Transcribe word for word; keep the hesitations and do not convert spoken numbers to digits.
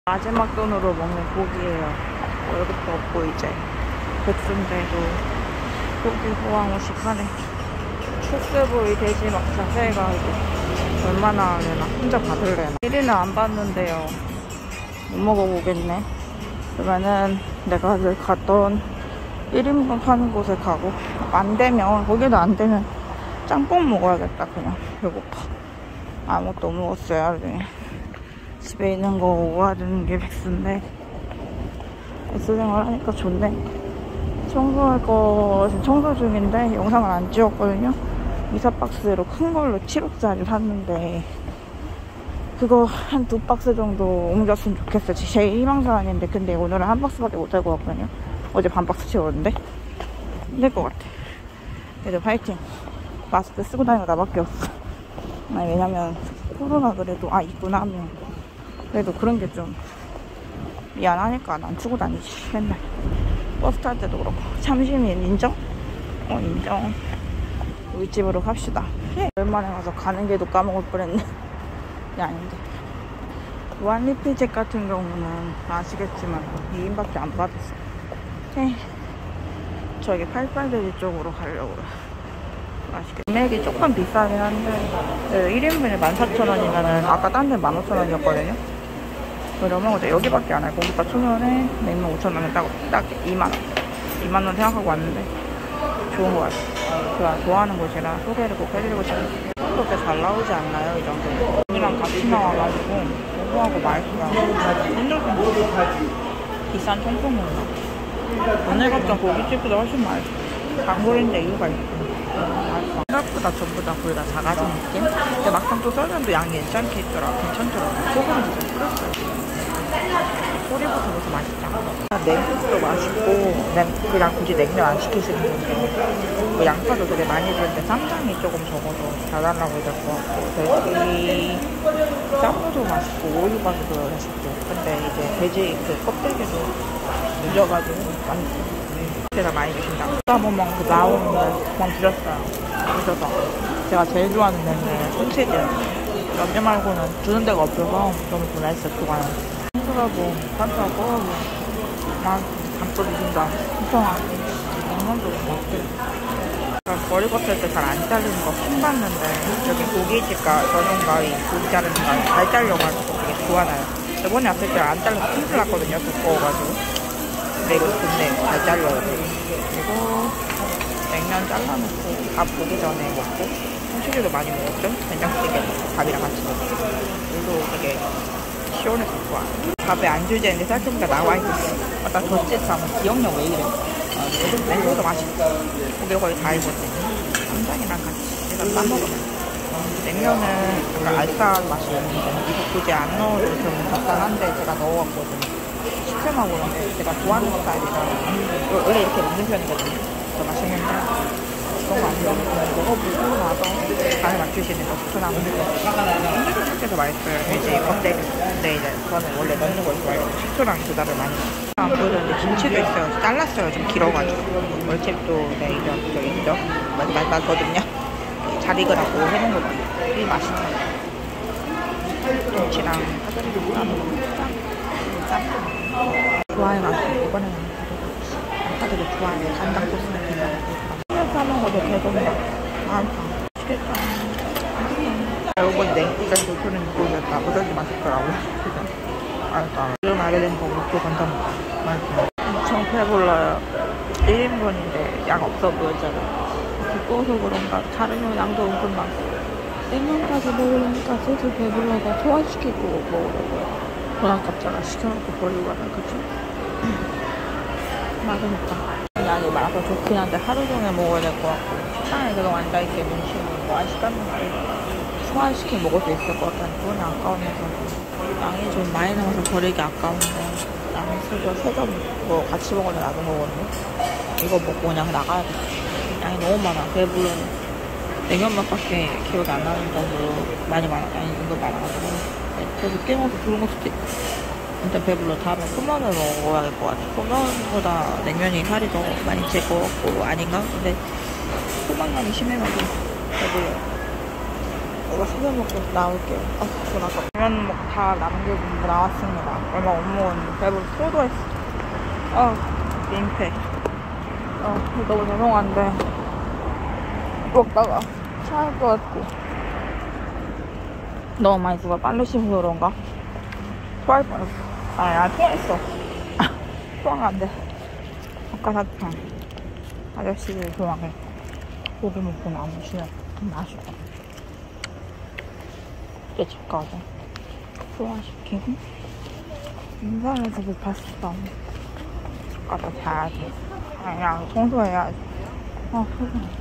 마지막 돈으로 먹는 고기예요. 월급도 없고 이제 백순대도 고기 호황호식 하네. 출세보이 돼지 막차 회가 이게 얼마나 하려나, 혼자 받을래나. 일 위는 안 받는데요. 못 먹어보겠네. 그러면은 내가 늘 갔던 일 인분 파는 곳에 가고, 안 되면, 거기도 안 되면 짬뽕 먹어야겠다. 그냥 배고파. 아무것도 못 먹었어요, 하루 종일. 집에 있는 거 먹어야 되는 게 백수인데, 백수 생활 하니까 좋네. 청소할 거 지금 청소 중인데 영상을 안 찍었거든요. 이사박스로 큰 걸로 칠억짜리 샀는데 그거 한 두 박스 정도 옮겼으면 좋겠어요. 제 희망사항인데, 근데 오늘은 한 박스밖에 못 할 것 같거든요. 어제 반 박스 채웠는데 힘들 것 같아. 그래도 파이팅. 마스크 쓰고 다니는 거 나밖에 없어. 아니, 왜냐면 코로나 그래도 아 있구나 하면 그래도 그런 게 좀 미안하니까 안 쓰고 다니지. 맨날 버스 탈 때도 그렇고. 참시민 인정? 어 인정. 우리 집으로 갑시다. 오랜만에 가서 가는 길도 까먹을 뻔했네. 이게 아닌데. 무한리필책 같은 경우는 아시겠지만 이 인밖에 안 받았어. 네. 저기 팔팔돼지 쪽으로 가려고. 맛있게. 금액이 조금 비싸긴 한데 일 인분에 만 사천 원이면은 아까 딴 데는 만 오천 원이었거든요. 그러면 어제 여기밖에 안 할 고기밥 초면에 냉면 오천 원에 딱, 딱 이만 원. 이만 원 생각하고 왔는데 좋은 거 같아요. 제가 좋아하는 곳이라 소개를 꼭 해드리고 싶어요. 그렇게 잘 나오지 않나요? 이 정도면. 언니랑 같이 나와가지고 고소하고 맛있어요. 오늘은 비싼 청포 먹나? 오늘 갔던 고깃집보다 훨씬 맛있어. 단골인데 이유가 있어. 맛있어. 생각보다 전부 다 거의 다 작아진 느낌? 근데 막상 또 썰면도 양이 괜찮게 있더라. 괜찮더라. 소금을 진짜 뿌렸어요. 소리부터 벌써 맛있다. 냉국도 맛있고, 냉, 그냥 굳이 냉면 안 시키시는 분들 뭐 양파도 되게 많이 주는데 쌈장이 조금 적어서 잘 달라고 해야 될 것 같고, 돼지 쌈무도 맛있고 오이밥도 맛있고. 근데 이제 돼지 그 껍데기도 묻어가지고 맛있어. 제가 많이 주신다. 한번만 그 나오는데 그만 드렸어요. 그래서 제가 제일 좋아하는 냉면 손치즈. 연재 말고는 주는 데가 없어서 너무 보냈어. 그거는 한수라고 한수라고 꺼가고 막 담고 주신다. 엄청 냉면도 맛있어. 머리 걷을 때 잘 안 자르는 거 킹받는데 여기 고깃집가 전용가위 고기 자르는 거 잘 잘려가지고 되게 좋아요. 저번에 왔을 때 안 잘라서 큰일 났거든요. 두꺼워가지고. 근데 이거 좋네. 잘 잘려요. 그리고 냉면 잘라놓고 밥 보기 전에 먹고 손치즈도 많이 먹었죠. 된장찌개 먹고 밥이랑 같이 먹고. 이거 되게 시원해서 좋아. 밥에 안주제인데 쌀뜨기가 나와있었어. 약간 덧짓하면 기억력 왜 이래. 어, 냉면도 맛있고 고기 거의 다 익었네. 쌈장이랑 같이 해서 싸먹으면. 냉면은 약간 알싸한 맛이 있는데 이거 굳이 안 넣어도 좀 간단한데 제가 넣어왔거든요. 시큼하고 제가 좋아하는 스타일이라 원래 이렇게 먹는 편이거든요. 더 맛있는데 너무 안 넣으면 먹어보고 나서 간을 맞추시는 거 추천합니다. 손질도 시켜서 맛있어요. 돼지 껍데기. 근데 이제 저는 원래 넣는 걸 좋아해요. 식초랑 조달을 많이 해요. 안 보여줬는데 김치도 있어요. 잘랐어요. 좀 길어가지고. 월집도 네, 이죠. 저기 있죠. 많이 많이 많거든요. 잘 익으라고 해놓은 거거든요. 되게 맛있어요. 김치랑 파절이랑 싸먹으면 짬뽕. 좋아요. 맛있어. 이번에는 양파들이 좋아해요. 간장 소스는 그냥 그냥 싸먹어도 되던데. 아, 맛있겠다. 이번 냉국에 도토리는 고기였다. 무더기 맛있더라고요. 맛있다. 지금 알게 된 거 먹고 간장 맛있어. 엄청 배불러요. 일 인분인데 양 없어 보였잖아. 두꺼워서 그런가 다르면 양도 은근 많고. 냉면까지 먹으니까 슬슬 배불러서 소화시키고 먹으려고요. 돈 아깝잖아. 시켜놓고 버리고 가면. 그쵸? 맛있다. 양이 많아서 좋긴 한데 하루 종일 먹어야 될 것 같고 식당에 계속 앉아있게 눈치는 뭐 아시다는 소화시켜 먹을 수 있을 것 같다니 돈이 아까우면서 양이 좀 많이 남아서 버리기 아까운데 양이 슬슬 세 점 뭐 같이 먹으려 놔둔 거거든요. 이거 먹고 그냥 나가야 돼. 양이 너무 많아. 배불러요. 냉면 맛밖에 기억이 안 나는 정도로 많이 많아. 아니 이거 많아가지고 그래서 깨먹어서 그런 걸 수도 있고. 일단 배불러. 다음에 소면을 먹어야 될 것 같아. 소면보다 냉면이 살이 더 많이 찔 것 같고 아닌가? 근데 소만감이 심해가지고 배불러요. 이거 씹어 먹고 나올게요. 아, 돈 아까 라면 먹고 다 남기고 나왔습니다. 얼마 못 먹었는데 배부르 토도했어. 아, 민폐. 아, 너무 죄송한데 먹다가 체할 것 같고 너무 많이 누가 빨리 씹어서 그런가? 토할 뻔했어. 아니, 나 토했어. 토하면 안 돼. 아까사탕 아저씨들 좋아해. 고기 먹고 나무시면 맛있다. 이제 집 가서 소화시키고 인사해서 배팠어. 집 가서 자야지. 아니야, 청소해야지. 아, 소중해.